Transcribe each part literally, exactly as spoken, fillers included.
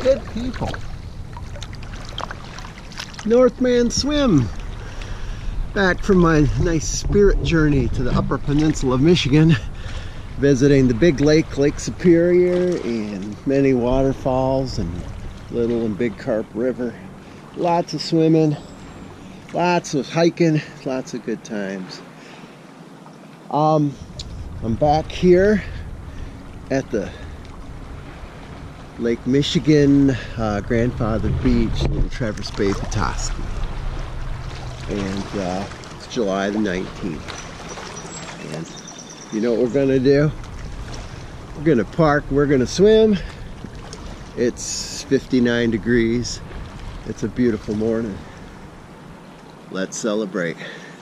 Good people. Northman swim. Back from my nice spirit journey to the Upper Peninsula of Michigan, visiting the big lake, Lake Superior, and many waterfalls and Little and Big Carp River. Lots of swimming, lots of hiking, lots of good times. Um, I'm back here at the Lake Michigan, uh, Grandfather Beach, Little Traverse Bay, Petoskey. And uh, it's July the nineteenth. And you know what we're gonna do? We're gonna park, we're gonna swim. It's fifty-nine degrees. It's a beautiful morning. Let's celebrate.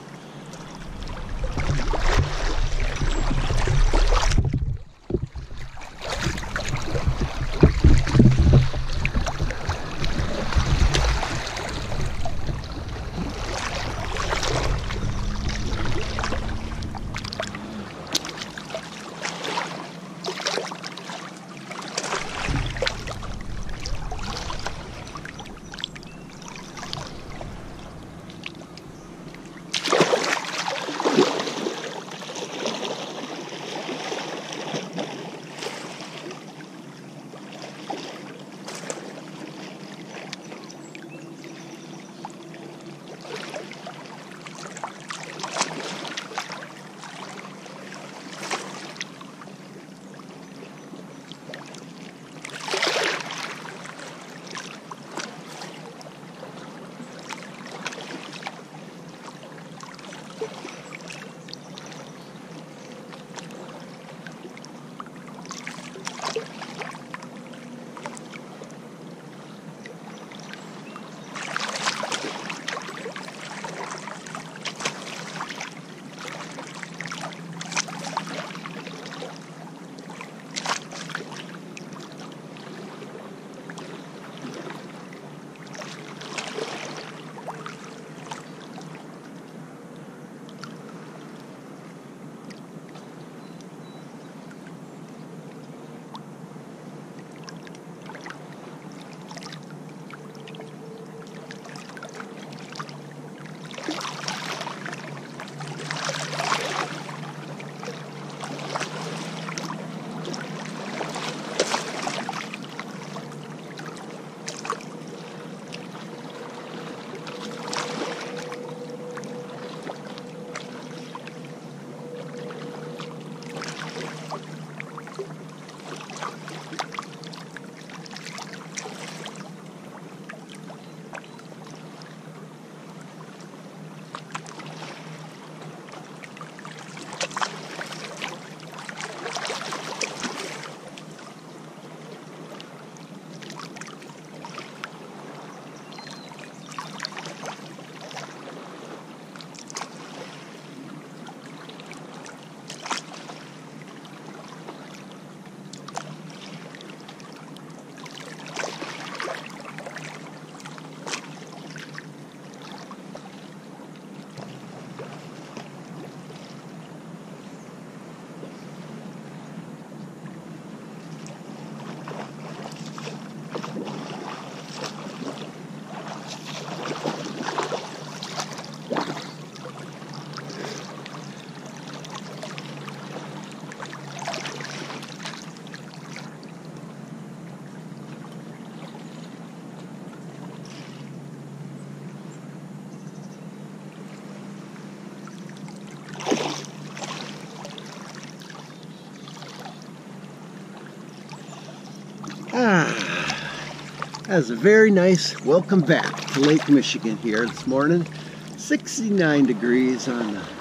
Ah, that was a very nice welcome back to Lake Michigan here this morning. sixty-nine degrees on the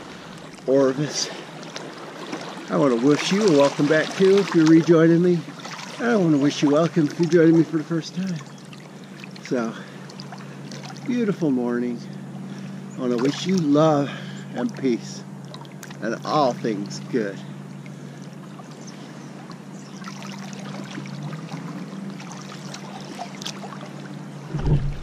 Orvis. I want to wish you a welcome back too if you're rejoining me. I want to wish you welcome if you're joining me for the first time. So, beautiful morning. I want to wish you love and peace and all things good. Thank you.